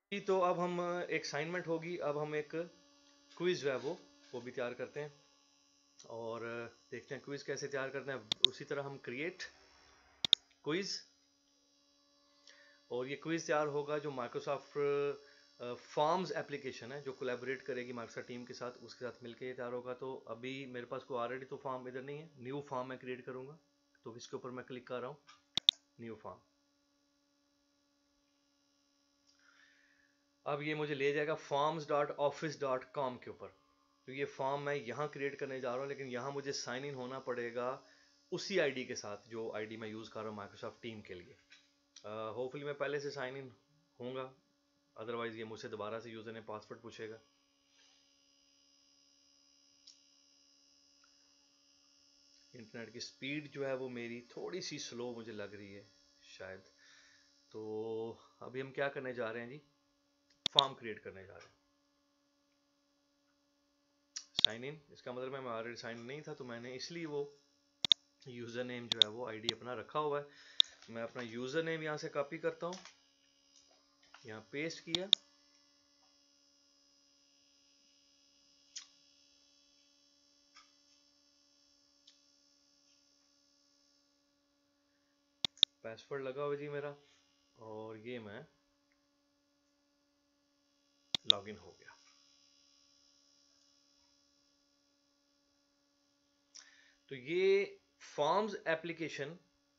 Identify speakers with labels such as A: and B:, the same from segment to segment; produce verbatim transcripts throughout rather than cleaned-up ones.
A: जी, तो अब हम एक असाइनमेंट होगी, अब हम एक क्विज जो है वो वो भी तैयार करते हैं और देखते हैं क्विज कैसे तैयार करते हैं। उसी तरह हम क्रिएट क्विज, और ये क्विज तैयार होगा जो माइक्रोसॉफ्ट फॉर्म्स एप्लीकेशन है जो कोलैबोरेट करेगी माइक्रोसॉफ्ट टीम के साथ, उसके साथ मिलकर ये तैयार होगा। तो अभी मेरे पास कोई ऑलरेडी तो फॉर्म इधर नहीं है, न्यू फॉर्म मैं क्रिएट करूंगा। तो इसके ऊपर मैं क्लिक कर रहा हूँ, न्यू फॉर्म। अब ये मुझे ले जाएगा forms dot office dot com के ऊपर। तो ये फॉर्म मैं यहाँ क्रिएट करने जा रहा हूँ, लेकिन यहाँ मुझे साइन इन होना पड़ेगा उसी आईडी के साथ जो आईडी मैं यूज़ कर रहा हूँ माइक्रोसॉफ्ट टीम के लिए। होपफुली uh, मैं पहले से साइन इन होऊंगा, अदरवाइज ये मुझसे दोबारा से यूज़र ने पासवर्ड पूछेगा। इंटरनेट की स्पीड जो है वो मेरी थोड़ी सी स्लो मुझे लग रही है शायद। तो अभी हम क्या करने जा रहे हैं जी, फॉर्म क्रिएट करने जा रहे हैं। साइन इन, इसका मतलब है मैं ऑलरेडी साइन इन नहीं था, तो मैंने इसलिए वो यूज़र नेम जो है वो आईडी अपना रखा हुआ है। मैं अपना यूज़र नेम यहाँ से कॉपी करता हूँ, यहाँ पेस्ट किया, पासवर्ड लगा हुआ जी मेरा, और ये मैं लॉगिन हो गया। तो ये फॉर्म्स एप्लीकेशन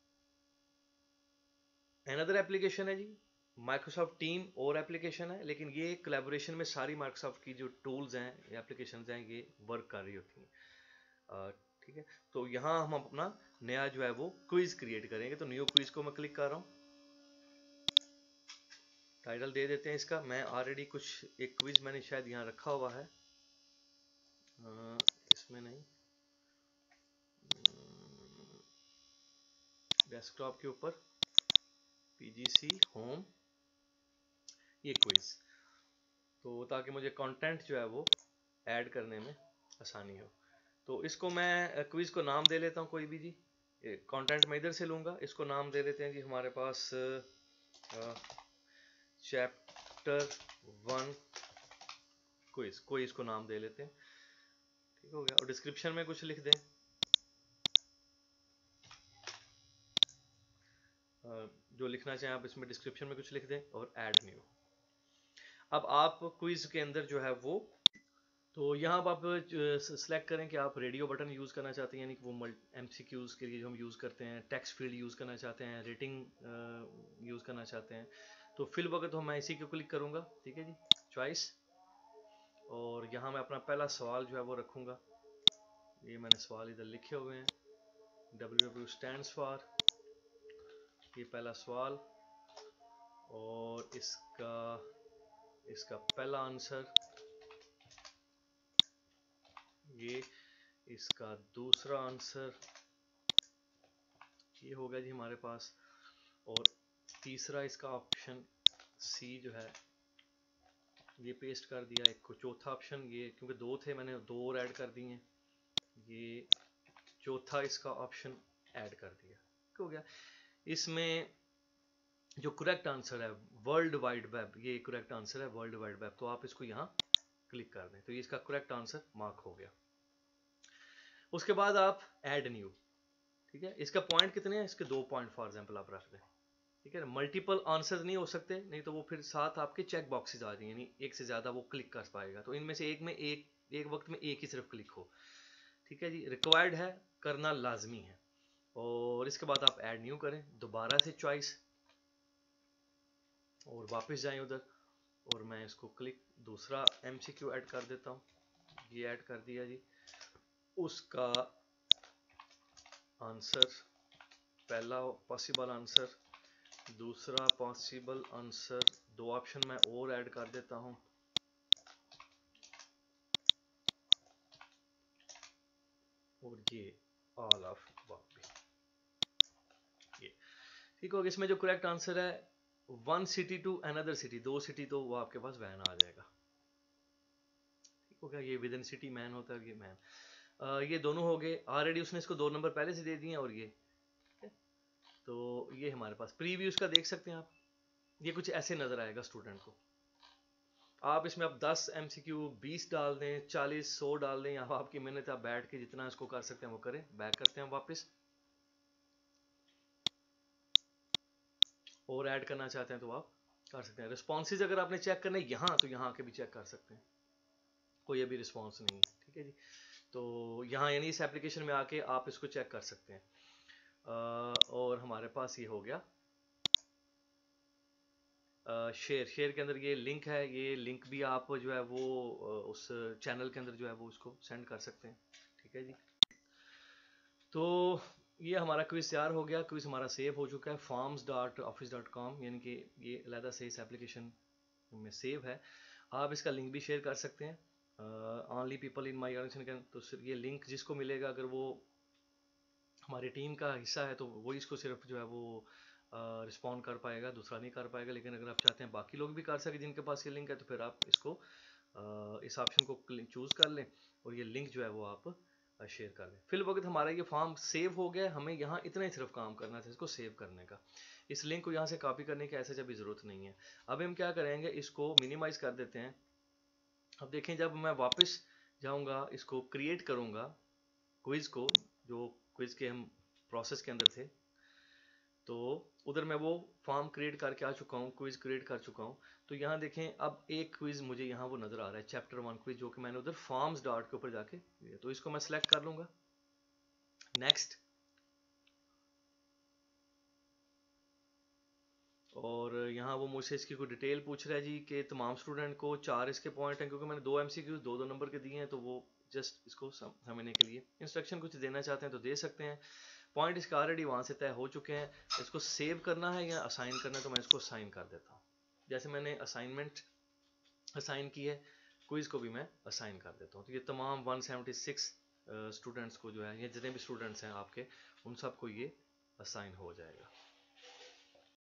A: अनदर एप्लीकेशन है जी, माइक्रोसॉफ्ट टीम और एप्लीकेशन है, लेकिन ये कोलैबोरेशन में सारी माइक्रोसॉफ्ट की जो टूल्स हैं, एप्लीकेशंस हैं, ये वर्क कर रही होती हैं। ठीक है, तो यहाँ हम अपना नया जो है वो क्विज क्रिएट करेंगे। तो न्यू क्विज को मैं क्लिक कर रहा हूँ, टाइटल दे देते हैं इसका। मैं ऑलरेडी कुछ एक क्विज मैंने शायद यहाँ रखा हुआ है, आ, इसमें नहीं, डेस्कटॉप के ऊपर पीजीसी होम, ये क्विज, तो ताकि मुझे कंटेंट जो है वो ऐड करने में आसानी हो। तो इसको मैं क्विज को नाम दे लेता हूँ कोई भी जी, कंटेंट मैं इधर से लूँगा। इसको नाम दे लेते हैं जी हमारे पास चैप्टर वन क्विज, कोई इसको नाम दे लेते हैं। ठीक हो गया, और डिस्क्रिप्शन में कुछ लिख दें, जो लिखना चाहें आप इसमें डिस्क्रिप्शन में कुछ लिख दें, और ऐड न्यू। अब आप क्विज के अंदर जो है वो, तो यहाँ आप सेलेक्ट करें कि आप रेडियो बटन यूज़ करना चाहते हैं, यानी कि वो एमसीक्यूज़ के लिए जो हम यूज़ करते हैं, टेक्स्ट फील्ड यूज़ करना चाहते हैं, रेटिंग यूज़ करना चाहते हैं। तो फिल वक्त तो मैं इसी को क्लिक करूँगा। ठीक है जी, चॉइस, और यहाँ मैं अपना पहला सवाल जो है वो रखूँगा। ये मैंने सवाल इधर लिखे हुए हैं, डब्ल्यू डब्ल्यू स्टैंड्स फॉर, ये पहला सवाल, और इसका इसका पहला आंसर ये, इसका दूसरा आंसर ये हो गया जी हमारे पास, और तीसरा इसका ऑप्शन सी जो है ये पेस्ट कर दिया। एक को चौथा ऑप्शन, ये क्योंकि दो थे मैंने दो और ऐड कर दिए, ये चौथा इसका ऑप्शन ऐड कर दिया। हो गया। इसमें जो करेक्ट आंसर है वर्ल्ड वाइड वेब, ये करेक्ट आंसर है वर्ल्ड वाइड वेब, तो आप इसको यहाँ क्लिक कर दें, तो ये इसका करेक्ट आंसर मार्क हो गया। उसके बाद आप ऐड न्यू, ठीक है, इसका पॉइंट कितने हैं, इसके दो पॉइंट फॉर एग्जांपल आप रख दें। ठीक है, मल्टीपल आंसर नहीं हो सकते, नहीं तो वो फिर साथ आपके चेक बॉक्सेस आ जाएंगे, यानी एक से ज़्यादा वो क्लिक कर पाएगा। तो इनमें से एक में एक एक वक्त में एक ही सिर्फ क्लिक हो। ठीक है जी, रिक्वायर्ड है, करना लाजमी है। और इसके बाद आप ऐड न्यू करें, दोबारा से चॉइस, और वापस जाएं उधर, और मैं इसको क्लिक दूसरा एमसीक्यू ऐड कर देता हूँ। ये ऐड कर दिया जी, उसका आंसर, पहला पॉसिबल आंसर, दूसरा पॉसिबल आंसर, दो ऑप्शन मैं और ऐड कर देता हूं, और ये ऑल ऑफ वापी, ये ठीक हो गया। इसमें जो करेक्ट आंसर है one city to another city, दो सिटी, तो वो आपके पास वैन आ जाएगा। ठीक हो गया, ये विद इन सिटी मैन होता है, ये मैन, ये दोनों हो गए। ऑलरेडी उसने इसको दो नंबर पहले से दे दिए, और ये तो ये हमारे पास प्रीव्यू इसका देख सकते हैं आप, ये कुछ ऐसे नजर आएगा स्टूडेंट को। आप इसमें आप दस एमसीक्यू बीस डाल दें, चालीस सौ डाल दें, या आपकी मेहनत, आप बैठ के जितना इसको कर सकते हैं वो करें। बैक करते हैं वापस, और ऐड करना चाहते हैं तो आप कर सकते हैं। रिस्पॉन्सेज अगर आपने चेक करना है यहाँ, तो यहाँ आके भी चेक कर सकते हैं, कोई अभी रिस्पॉन्स नहीं है, ठीक है जी। तो यहाँ यानी इस एप्लीकेशन में आके आप इसको चेक कर सकते हैं। आ, और हमारे पास ये हो गया शेयर। शेयर के अंदर ये लिंक है, ये लिंक भी आप जो है वो उस चैनल के अंदर जो है वो उसको सेंड कर सकते हैं, ठीक है जी। तो ये हमारा क्विज तैयार हो गया, क्विज हमारा सेव हो चुका है forms dot office dot com, यानी कि ये अलहदा से इस एप्लीकेशन में सेव है। आप इसका लिंक भी शेयर कर सकते हैं, only people in my organisation can. तो सिर्फ ये लिंक जिसको मिलेगा, अगर वो हमारी टीम का हिस्सा है, तो वो इसको सिर्फ जो है वो रिस्पॉन्ड कर पाएगा, दूसरा नहीं कर पाएगा। लेकिन अगर आप चाहते हैं बाकी लोग भी कर सके जिनके पास ये लिंक है, तो फिर आप इसको uh, इस ऑप्शन को चूज़ कर लें और ये लिंक जो है वो आप शेयर कर दें। फिल वक्त हमारा ये फॉर्म सेव हो गया, हमें यहाँ इतना ही सिर्फ काम करना था इसको सेव करने का। इस लिंक को यहाँ से कॉपी करने की ऐसे जब ज़रूरत नहीं है। अब हम क्या करेंगे, इसको मिनिमाइज कर देते हैं। अब देखें, जब मैं वापस जाऊँगा, इसको क्रिएट करूँगा क्विज को, जो क्विज के हम प्रोसेस के अंदर थे, तो उधर मैं वो फॉर्म क्रिएट करके आ चुका हूँ, क्विज क्रिएट कर चुका हूँ। तो यहाँ देखें, अब एक क्विज मुझे यहाँ वो नज़र आ रहा है, चैप्टर वन क्विज, जो कि मैंने उधर फॉर्म्स डॉट के ऊपर जाके, तो इसको मैं सिलेक्ट कर लूँगा, नेक्स्ट। और यहाँ वो मुझसे इसकी कोई डिटेल पूछ रहा है जी, कि तमाम स्टूडेंट को चार इसके पॉइंट हैं, क्योंकि मैंने दो एमसीक्यू दो दो नंबर के दिए हैं, तो वो जस्ट इसको समझने के लिए इंस्ट्रक्शन कुछ देना चाहते हैं तो दे सकते हैं। पॉइंट इसका ऑलरेडी वहाँ से तय हो चुके हैं। इसको सेव करना है या असाइन करना है, तो मैं इसको असाइन कर देता हूँ। जैसे मैंने असाइनमेंट असाइन की है, क्विज को भी मैं असाइन कर देता हूँ। तो ये तमाम एक सौ छिहत्तर स्टूडेंट्स को जो है, ये जितने भी स्टूडेंट्स हैं आपके, उन सबको ये असाइन हो जाएगा।